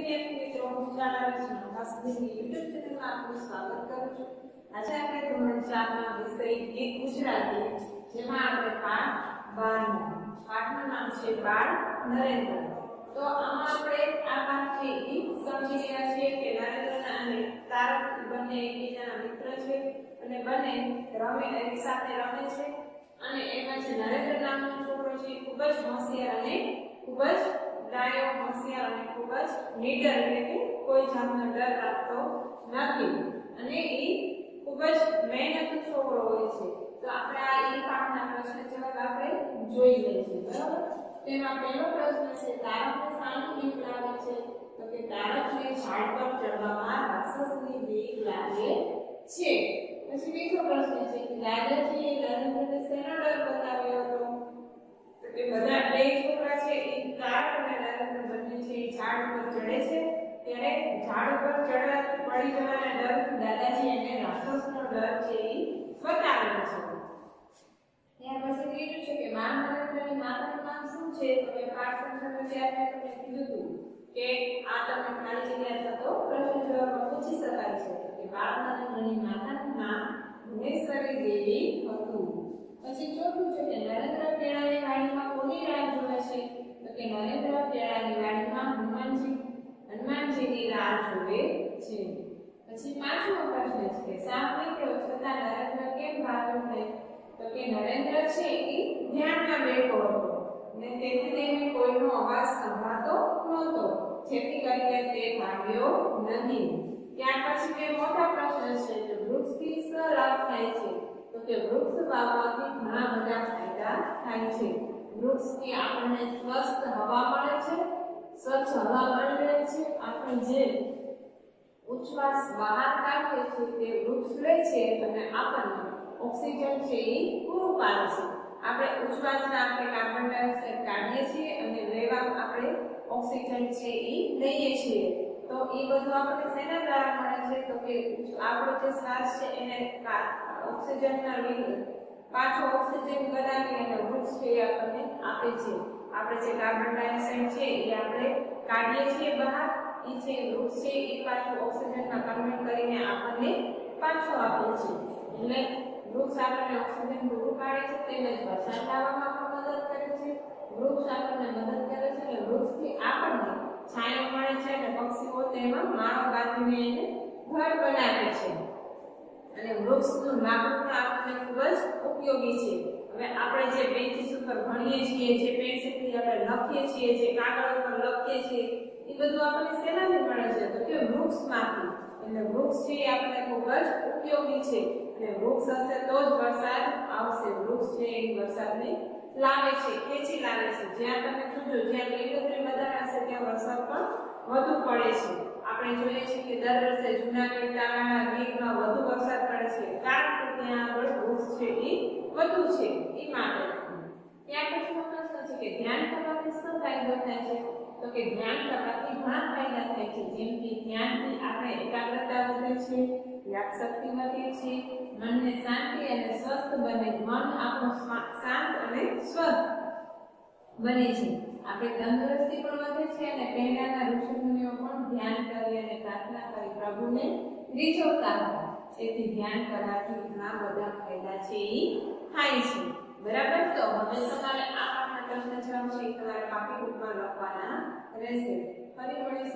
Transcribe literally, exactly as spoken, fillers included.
વિદ્યાર્થી મિત્રો, હું શાળાના સંસ્થાની યુટ્યુબ ચેનલમાં આપનું સ્વાગત કરું છું। આજે આપણે ધોરણ ચાર ના વિષય ગીત ગુજરાતી, જેમાં આપણે પાઠ બાર નો પાઠનું નામ છે બાળ નરેન્દ્ર। તો આમાં આપણે આ પાઠ છે એ સમજી ગયા છીએ કે નરેન્દ્ર અને તારક બંને એકબીજાના મિત્ર છે અને બંને રમે એક સાથે રમે છે અને એમાં જે નરેન્દ્ર નામનો છોકરો છે ખૂબ જ હોશિયાર અને ખૂબ જ ડાયો, હોશિયાર અને ખૂબ જ નીડર, એટલે કે કોઈ જાતનો ડર રાખતો નથી અને એ ખૂબ જ મહેનતુ છોકરો હોય છે। તો આપણે આ એ પાઠના પ્રશ્ન જવાબ આપણે જોઈ લઈએ છીએ, બરાબર। તેમાં પહેલો પ્રશ્ન છે, તારકને શાની બીક લાગે છે? તો કે તારકને ઝાડ પર ચડવામાં રાક્ષસની બીક લાગે છે। પછી બીજો પ્રશ્ન છે કે દાદાજીએ નરેન્દ્રને શેનો ડર બતાવ્યો હતો? તો કે બધા બે છોકરા છે એ તારક અને નરેન્દ્ર બંને છે એ ઝાડ ઉપર ચડે છે, ત્યારે ઝાડ ઉપર ચડવાથી પડી જવાના ડરથી દાદાજી એને રાક્ષસનો ડર છે એ બતાવ્યો છે। ત્યાર પછી ત્રીજું છે કે બાળ નરેન્દ્રની માતાનું નામ શું છે? તો કે પાઠ સંખ્યા ત્યારે મેં તમને કીધું હતું કે આ તમે ખાલી જગ્યા થતો પ્રશ્ન જવાબમાં પૂછી શકાય છે। તો કે બાળ નરેન્દ્રની માતાનું નામ ભુવનેશ્વરી દેવી હતું। પછી ચોથું છે કે નરેન્દ્ર કેળાની વાડીમાં કોની રાહ જુએ છે? તો કે નરેન્દ્ર કેળાની વાડીમાં હનુમાનજી હનુમાનજીની રાહ જુએ છે। પછી પાંચમો પ્રશ્ન છે કે સાપ નીકળ્યો છતાં નરેન્દ્ર કેમ ભાગ્યો નહીં? તો કે નરેન્દ્ર છે એ ધ્યાનમાં બેઠો હતો અને તેથી તેને કોઈનો અવાજ સંભળાતો નહોતો, જેથી કરીને તે ભાગ્યો નહીં। ત્યાર પછી બે મોટા પ્રશ્ન છે કે વૃક્ષથી શું લાભ થાય છે? તો કે વૃક્ષ વાવવાથી ઘણા બધા ફાયદા થાય છે। વૃક્ષથી આપણને સ્વસ્થ હવા મળે છે, સ્વચ્છ હવા મળી રહે છે, આપણે જે ઉચ્છ્વાસ બહાર કાઢીએ છીએ તે વૃક્ષ લે છે અને આપણને ઓક્સિજન છે એ પૂરું પાડે છે। આપણે ઉચ્છ્વાસના આપણે કાર્બન ડાયોક્સાઇડ કાઢીએ છીએ અને લેવા આપણે ઓક્સિજન છે એ લઈએ છીએ। તો એ બધું આપણને શેના દ્વારા મળે છે? તો કે આપણો જે શ્વાસ છે એને ઓક્સિજનના લીધે પાછો ઓક્સિજન બનાવી અને વૃક્ષ છે એ આપણને આપે છે। આપણે જે કાર્બન ડાયોક્સાઇડ છે એ આપણે કાઢીએ છીએ બહાર, એ છે વૃક્ષ છે એ પાછું ઓક્સિજનમાં કન્વર્ટ કરીને આપણને પાછો આપે છે। એટલે વૃક્ષ આપણને ઓક્સિજન પૂરું પાડે છે, તેમજ વરસાદ લાવવામાં પણ મદદ કરે છે। વૃક્ષ આપણને મદદ કરે છે અને વૃક્ષથી આપણને છાંયો મળે છે અને પક્ષીઓ તેમાં માળો બાંધીને એને ઘર બનાવે છે અને વૃક્ષનું લાકડું પણ આપણને ખૂબ જ ઉપયોગી છે। હવે આપણે જે પેન્સિલ ઉપર ભણીએ છીએ, જે પેન્સિલથી આપણે લખીએ છીએ, જે કાગળ ઉપર લખીએ છીએ, એ બધું આપણને શેનાથી મળે છે? તો કે વૃક્ષમાંથી। એટલે વૃક્ષ છે એ આપણને ખૂબ જ ઉપયોગી છે અને વૃક્ષ હશે તો જ વરસાદ આવશે। વૃક્ષ છે એ વરસાદને લાવે છે, ખેંચી લાવે છે। જ્યાં તમે જોજો જ્યાં લીલોતરી વધારે હશે ત્યાં વરસાદ પણ વધુ પડે છે। આપણે જોઈએ છીએ કે દર વર્ષે જૂનાગઢ, તાલાળા, ગીરમાં વધુ વરસાદ પડે છે, કારણ કે ત્યાં આગળ વૃક્ષ છે એ વધુ છે એ માટે। ત્યાર પછીનો પ્રશ્ન છે કે ધ્યાન કરવાથી શું ફાયદો થાય છે? તો કે ધ્યાન કરવાથી ઘણા ફાયદા થાય છે, જેમ કે ધ્યાનથી આપણે એકાગ્રતા વધે છે, યાદશક્તિ વધે છે, મનને શાંતિ અને સ્વસ્થ બને, મન આપણું શાંત અને સ્વસ્થ બને છે। આપણે તંદુરસ્તી પણ વધે છે અને પહેલાના ઋષિમુનિઓ પણ ધ્યાન કરી અને પ્રાર્થના કરી પ્રભુને રીઝવતા હતા, તેથી ધ્યાન કરવાથી ઘણા બધા ફાયદા છે એ થાય છે, બરાબર। તો હવે તમારે આ પાઠના પ્રશ્ન જવાબ છે તમારે કાપી બુકમાં લખવાના રહેશે। ફરી મળીશું।